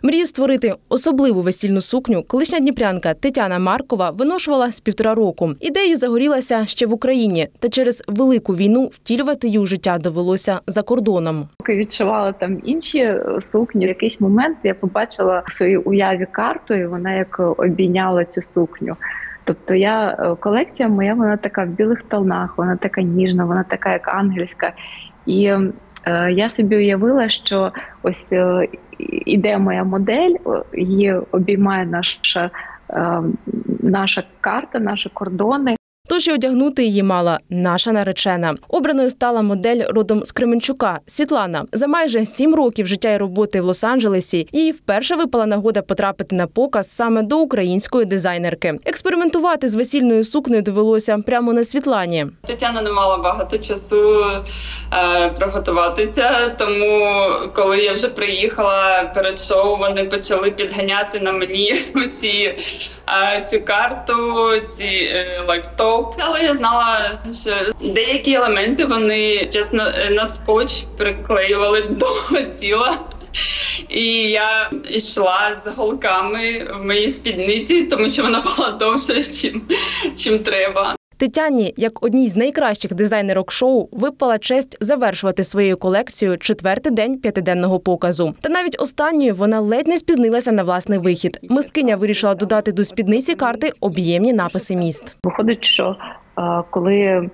Мрію створити особливу весільну сукню колишня дніпрянка Тетяна Маркова виношувала з 1,5 року. Ідеєю загорілася ще в Україні, та через велику війну втілювати її у життя довелося за кордоном. Поки відшивала там інші сукні, в якийсь момент я побачила в своїй уяві карту, і вона як обійняла цю сукню. Тобто колекція моя, вона така в білих тонах, вона така ніжна, вона така як ангельська. І я собі уявила, що ось іде моя модель, її обіймає наша карта, наші кордони. Тож і одягнути її мала наша наречена. Обраною стала модель родом з Кременчука – Світлана. За майже 7 років життя і роботи в Лос-Анджелесі їй вперше випала нагода потрапити на показ саме до української дизайнерки. Експериментувати з весільною сукнею довелося прямо на Світлані. Тетяна не мала багато часу приготуватися, тому коли я вже приїхала перед шоу, вони почали підганяти на мені усі цю карту, ці топ. Але я знала, що деякі елементи вони, чесно, на скотч приклеювали до тіла. І я йшла з голками в моїй спідниці, тому що вона була довше, чим треба. Тетяні, як одній з найкращих дизайнерок шоу, випала честь завершувати своєю колекцією 4-й день 5-денного показу. Та навіть останньою вона ледь не спізнилася на власний вихід. Мисткиня вирішила додати до спідниці карти об'ємні написи міст. Виходить, що коли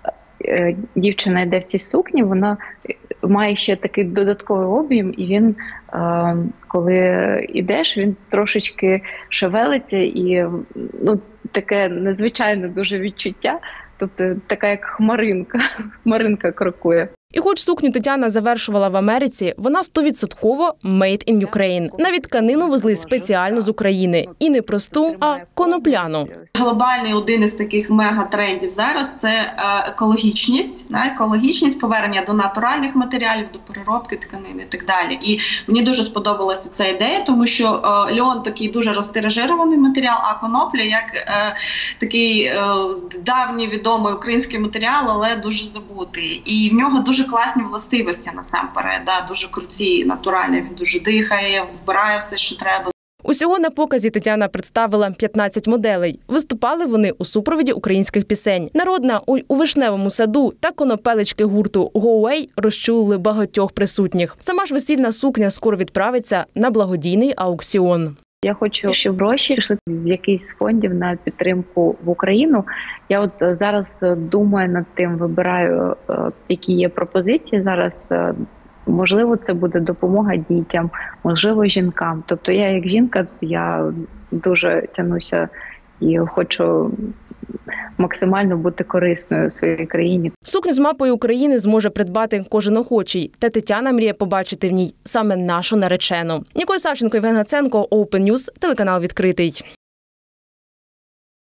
дівчина йде в цій сукні, вона має ще такий додатковий об'єм, і він, коли йдеш, він трошечки шевелиться і таке незвичайне дуже відчуття, тобто така як хмаринка крокує. І хоч сукню Тетяна завершувала в Америці, вона 100% made in Ukraine. Навіть тканину везли спеціально з України. І не просту, а конопляну. Глобальний один із таких мегатрендів зараз – це екологічність. Екологічність, повернення до натуральних матеріалів, до переробки тканини і так далі. І мені дуже сподобалася ця ідея, тому що льон такий дуже розтиражирований матеріал, а конопля як такий давній відомий український матеріал, але дуже забутий. І в нього дуже класні властивості насамперед, дуже круті, натуральні, він дуже дихає, вбирає все, що треба. Усього на показі Тетяна представила 15 моделей. Виступали вони у супроводі українських пісень. Народна «У вишневому саду» та конопелечки гурту «Go Away» розчулили багатьох присутніх. Сама ж весільна сукня скоро відправиться на благодійний аукціон. Я хочу, щоб гроші йшли з якихось фондів на підтримку в Україну. Я зараз думаю над тим, вибираю, які є пропозиції зараз. Можливо, це буде допомога дітям, можливо, жінкам. Тобто я як жінка, я дуже тянуся і хочу максимально бути корисною своїй країні. Сукню з мапою України зможе придбати кожен охочий. Та Тетяна мріє побачити в ній саме нашу наречену. Ніколь Савченко, Євген Гаценко, Open News, телеканал «Відкритий».